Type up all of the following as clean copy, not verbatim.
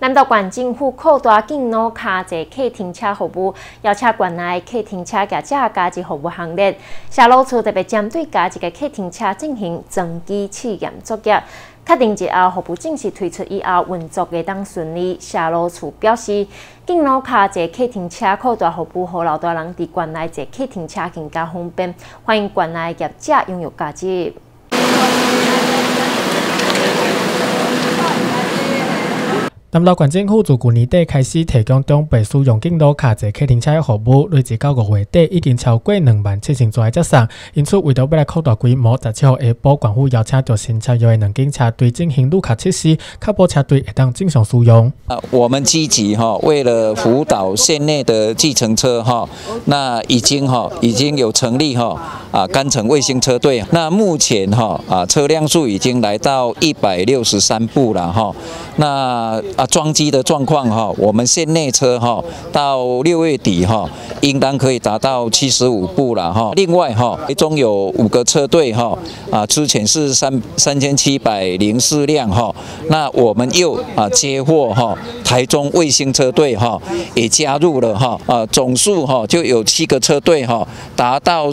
南投县政府扩大敬老卡座客停车服务，邀请县内客停车业者加入服务行列。社路处特别针对加入的客停车进行增机试验作业，确定之后服务正式推出以后运作会当顺利。社路处表示，敬老卡座客停车扩大服务，让老大人伫县内坐客停车更加方便，欢迎县内业者踊跃加入。 南投县政府自去年底开始提供长辈使用敬老卡座客停车的服务，累计到5月底已经超过27000座接送。因此，为着要来扩大规模，17号下晡，县府邀请到新车约的2间车队进行路卡测试，确保车队会当正常使用。 我们积极为了辅导县内的计程车那已经有成立干城卫星车队。那目前车辆数已经来到163部了那装机的状况我们县内车到6月底应当可以达到75部了另外一中有5个车队之前是3704辆那我们又接获台中卫星车队也加入了总数就有7个车队达到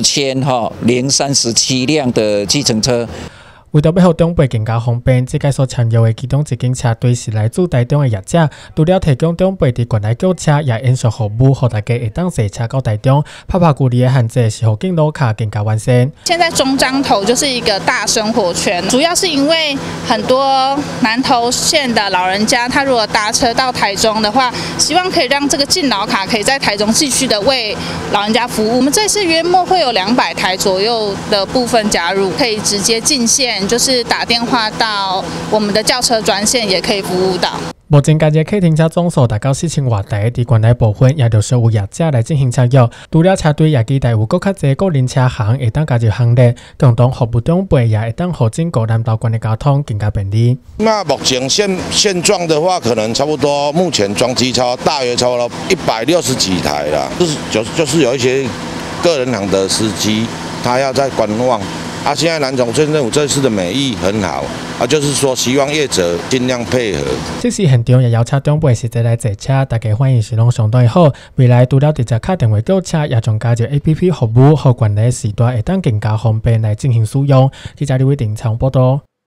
4037辆的计程车。 为着要让长辈更加方便，这届所参与的其中一间车队是来自台中的业者，除了提供长辈伫县内叫车，也延续服务，让大家会当坐车到台中。拍距离的限制是让敬老卡更加完善。 现在中彰投就是一个大生活圈，主要是因为很多南投县的老人家，他如果搭车到台中的话，希望可以让这个敬老卡可以在台中继续的为老人家服务。我们这次约莫会有200台左右的部分加入，可以直接进线。 就是打电话到我们的轿车专线，也可以服务到。 目前，家己客停车总数达到4000多台，伫县内部分也着需有业者来进行参与。除了车队，也期待有更较侪个人车行会当加入行列，共同服务长辈，也会当互整个南投县的交通更加便利。 那目前现状的话，可能差不多，目前装机大约超了160几台啦，就是有一些个人行的司机，他要在观望。 现在南投县政府这次的美意很好，就是说希望业者尽量配合。 这次现场也邀请长辈实际来坐车，大家反应是拢相当好。未来除了直接打电话叫车，也将加入 APP 服务，让县内时代会当更加方便来进行使用。记者李伟定采访报道。